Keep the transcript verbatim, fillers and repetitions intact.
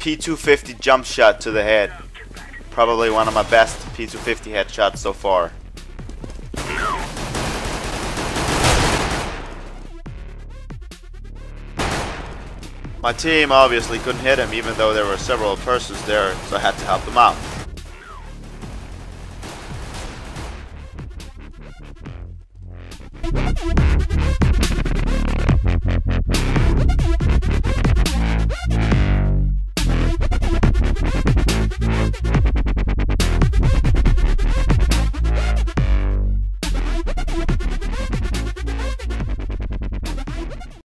P two fifty jump shot to the head. Probably one of my best P two fifty headshots so far. My team obviously couldn't hit him even though there were several persons there, so I had to help them out.